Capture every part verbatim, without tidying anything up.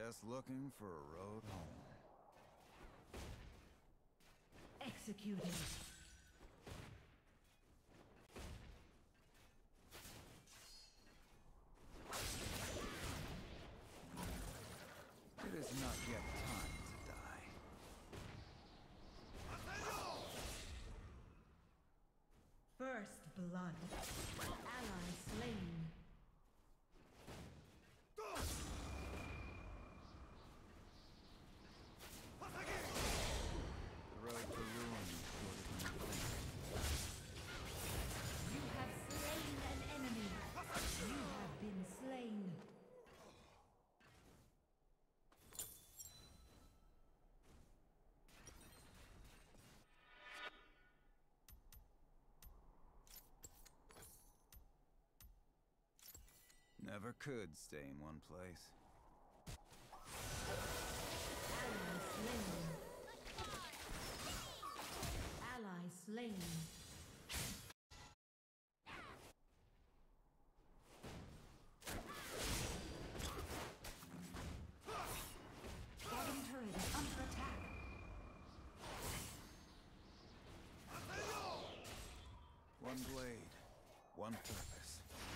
Just looking for a road home. Executed. It is not yet time to die. First blood. Ally slain. The road to ruin is shorter than you think. You have slain an enemy. You have been slain. Never could stay in one place. Ally slain. Ally slain. Bottom turret is under attack. One blade, one purpose.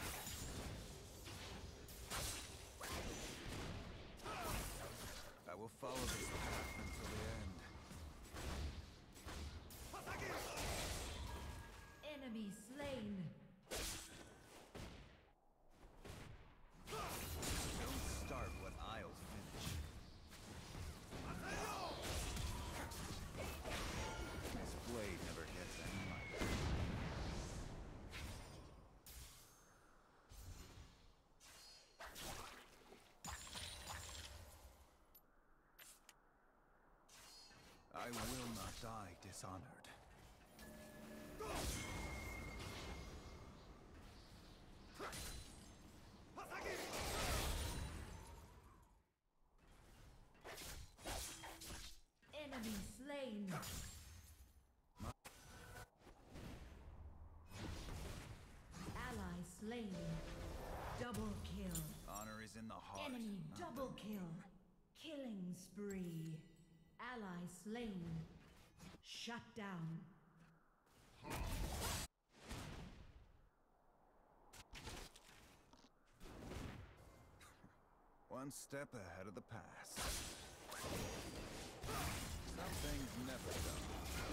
I will follow this path until the end. Enemy slain. Don't start what I'll finish. This blade never gets any lighter. I will not die dishonored. Enemy slain. Ally slain. Double kill. Honor is in the heart. Enemy not double the- kill. Killing spree. Ally slain. Shut down. One step ahead of the past. Some things never done.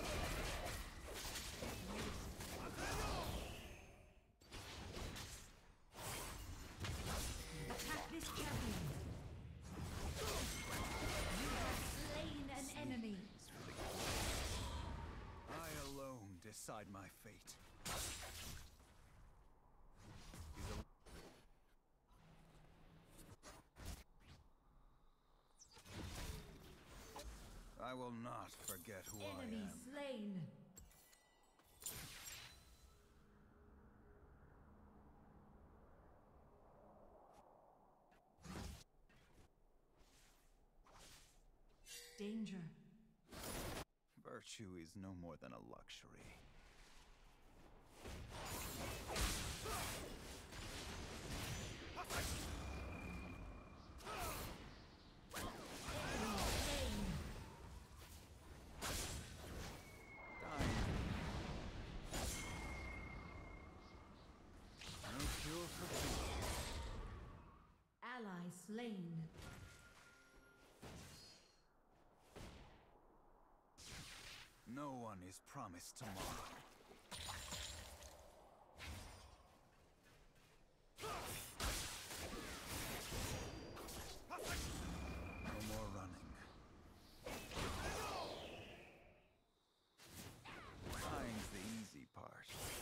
Attack this champion. You have slain an enemy. I alone decide my fate. He's a- I will not forget who Enemy I am. slain. Danger. Virtue is no more than a luxury. No cure for peace. Ally slain. No one is promised tomorrow. No more running. Dying's the easy part.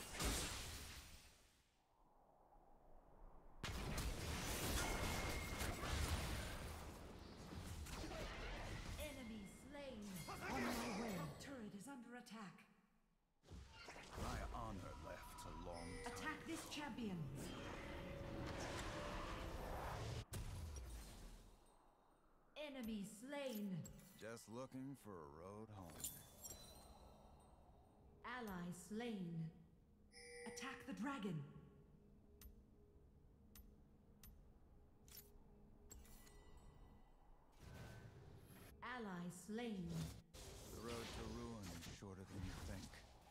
Enemy slain. On my way. Turret is under attack. My honor left a long time. Attack this champion. Enemy slain. Just looking for a road home. Ally slain. Attack the dragon. Ally slain. The road to ruin is shorter than you think.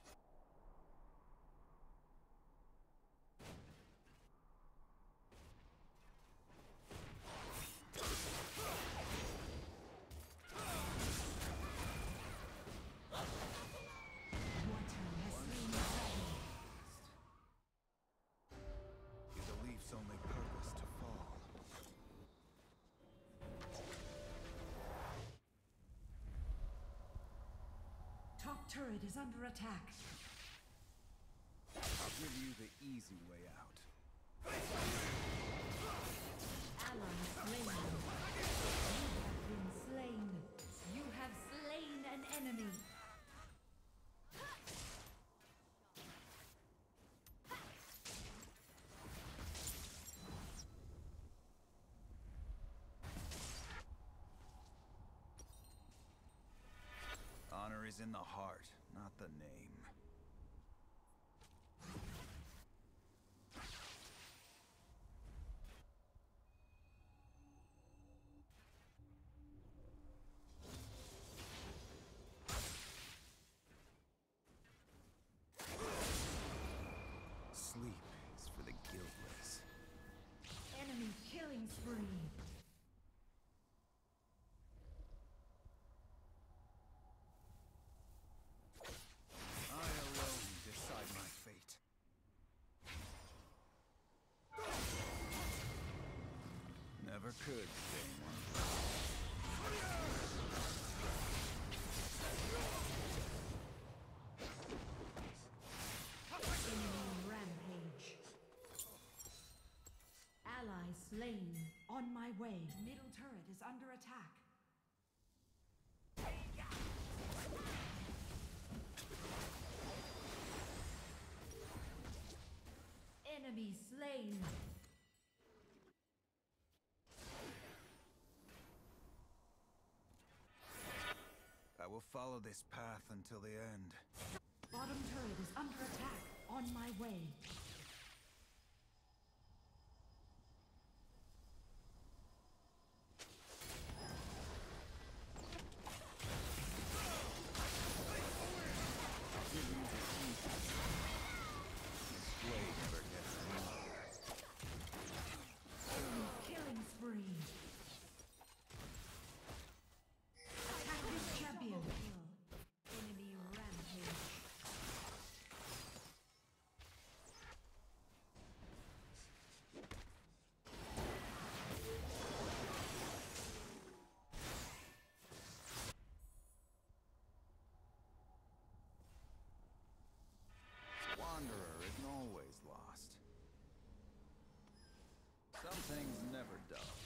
Is a leaf's only purpose to fall. Top turret is under attack. I'll give you the easy way out. Ally slain. You have been slain. You have slain an enemy. Honor is in the heart, not the name. Sleep is for the guiltless. Enemy killing spree. I alone decide my fate. Never could, Damon. Enemy rampage. Ally slain. On my way. Middle turret is under attack. Enemy slain. I will follow this path until the end. Bottom turret is under attack. On my way. This blade never gets anywhere. Enemy killing spree. Attack this champion. Enemy rampage. Wanderer isn't always lost. Some things never dull.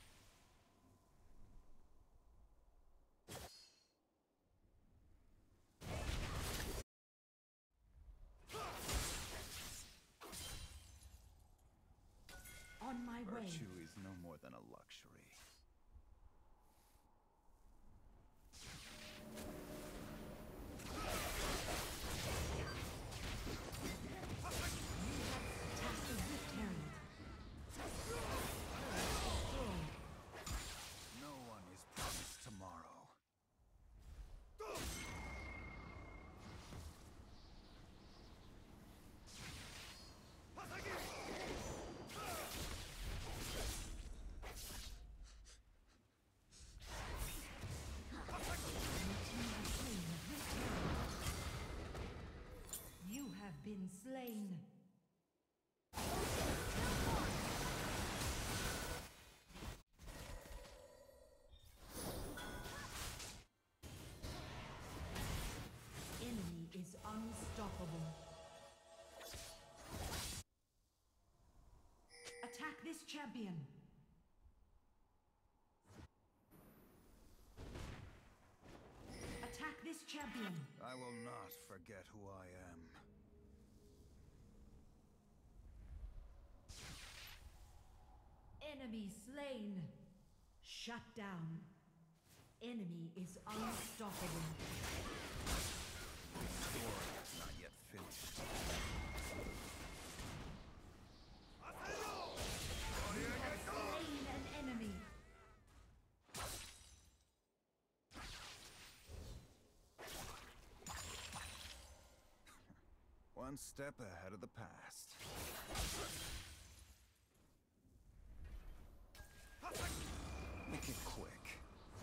On my way. Virtue is no more than a luxury. Attack the rift herald. No one is promised tomorrow. You have been slain. Enemy is unstoppable. Attack this champion. Attack this champion. I will not forget who I am. Enemy slain. Shut down. Enemy is unstoppable. The story is not yet finished. You have slain an enemy. One step ahead of the past. Make it quick.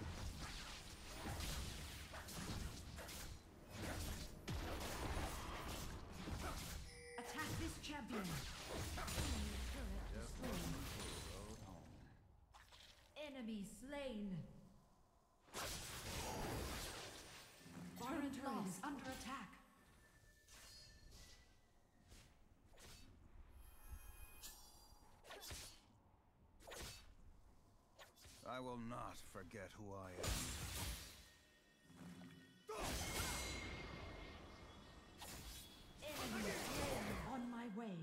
Attack this champion. Just one road home. Enemy slain. Turret turret is under attack. I will not forget who I am. Enemy slain. On my way.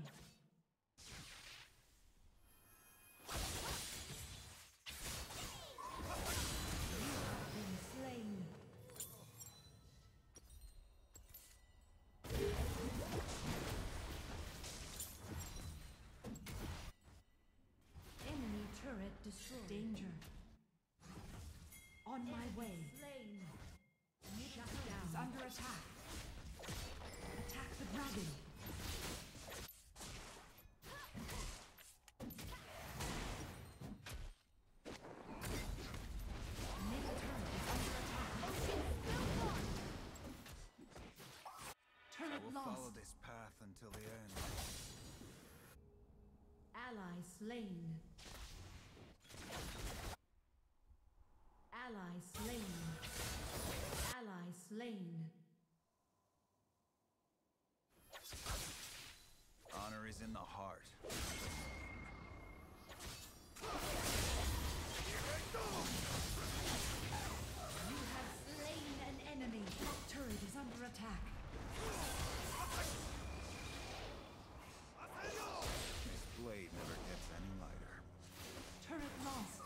You have been slain. Enemy turret destroyed. Danger. On my way. Slain. Shut down. Is under attack. Attack the dragon. Middle turret is under attack. I Turret will follow lost. this path until the end. Ally slain. Ally slain. Ally slain. Honor is in the heart. You have slain an enemy. Top turret is under attack. This blade never gets any lighter. Turret lost.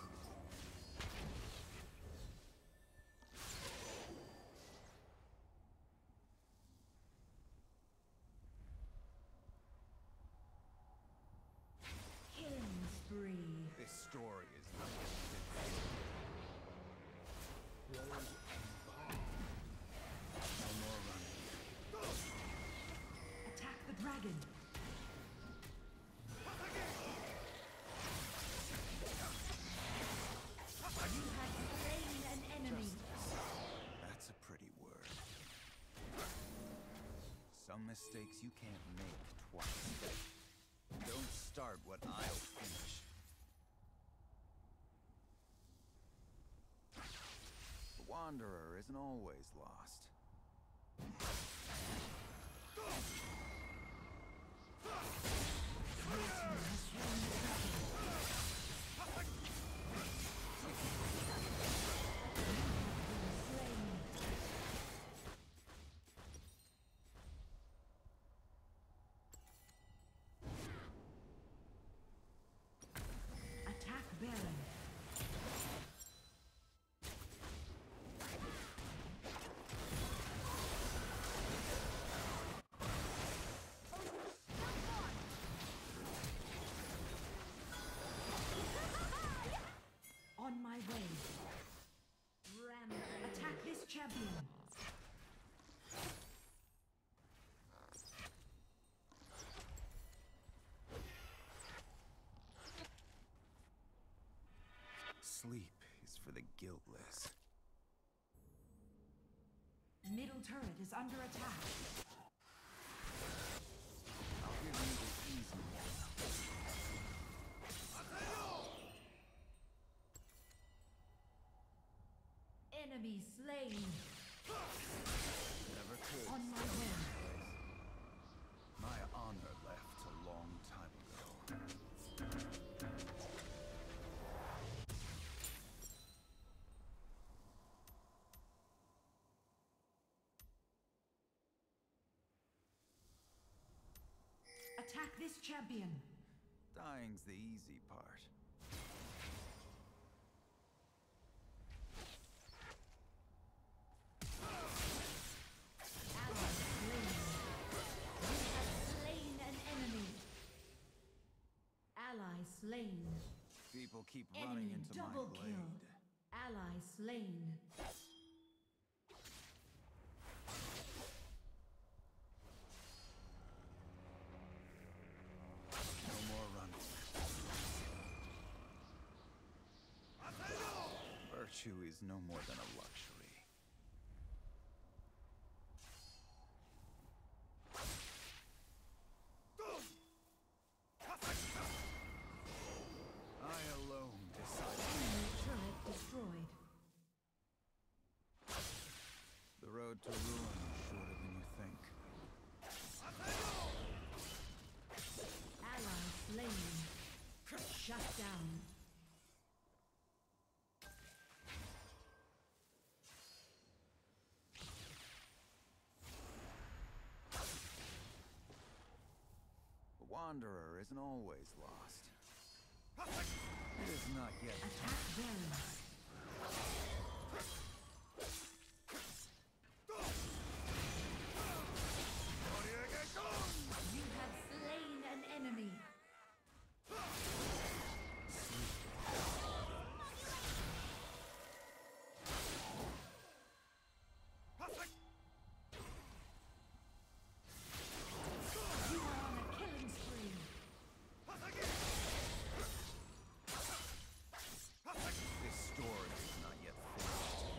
Killing spree. This story is not no more running. Attack the dragon. You have slain an enemy. That's a pretty word. Some mistakes you can't make twice. Don't start what I'll finish. The Wanderer isn't always lost. Attack Baron. On my way. Ram. Attack this champion. Sleep is for the guiltless. Middle turret is under attack. I'll give you the easy one. Enemy slain. Never could. On my way. My honor left a long time ago. Attack this champion. Dying's the easy part. Ally slain. You have slain an enemy. Ally slain. People keep running Enemy into my double blade. kill. Ally slain. Virtue is no more than a luxury. I alone decide. Enemy turret destroyed. The road to ruin is shorter than you think. Ally slain. Shut down. The Wanderer isn't always lost. It is not yet. Attack them. You have slain an enemy. You are on a killing spree. This story is not yet finished.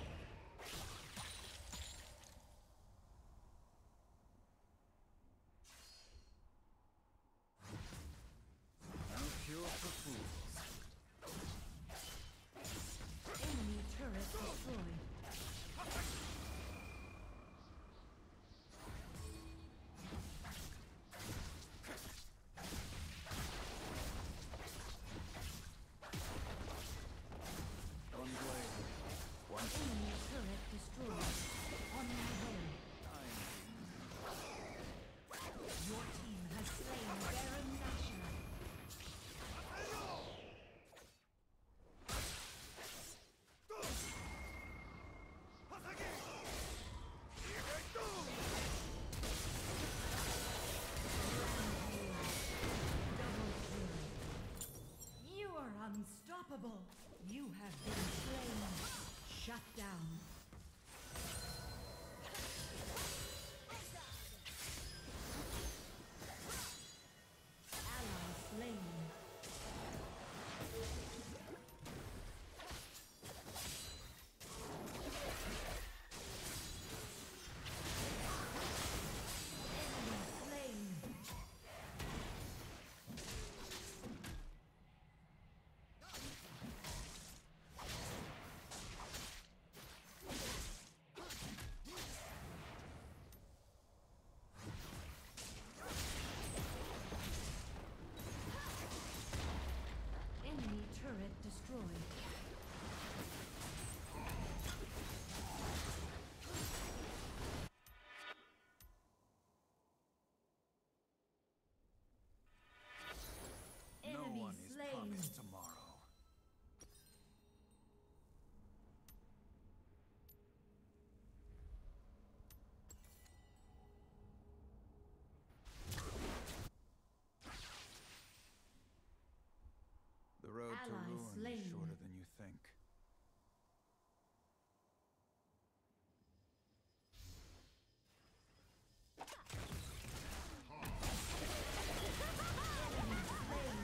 No cure for fools. Enemy turret destroyed. One blade, one Enemy turret destroyed. On my way. time. Your team has slain Baron Nashor. Double kill. You are unstoppable. You have been slain. Shut down. Ally slain. Enemy slain. Enemy turret destroyed. No Enemy one is slain. promised tomorrow. The road to Ally ruin slain. is shorter than you think. Enemy slain.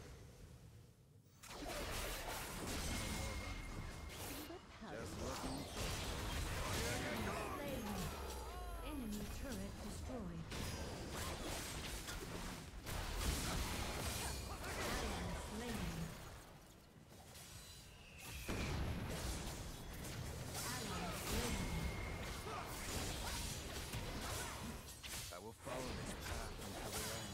Just looking for Slain. Enemy turret destroyed. Ally slain. Ally slain. I will follow this path until the end.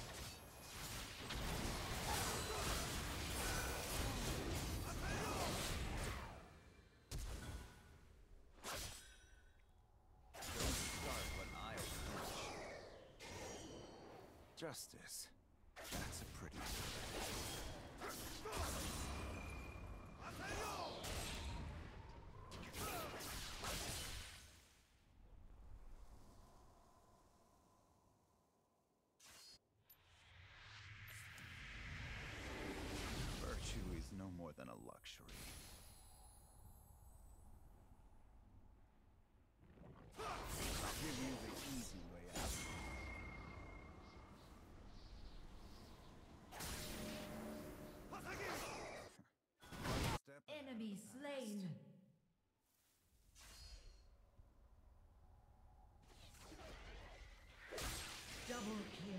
Don't start what I'll finish. Justice. That's a pretty Virtue is no more than a luxury. I'll give you the easy way out. One step Enemy slain.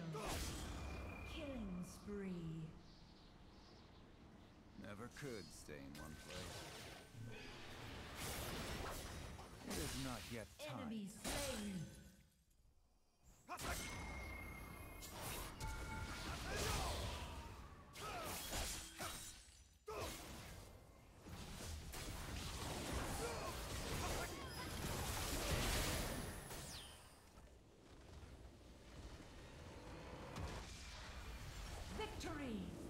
kill. Killing spree. Never could stay in one place. It is not yet time. Enemy slain. Victory!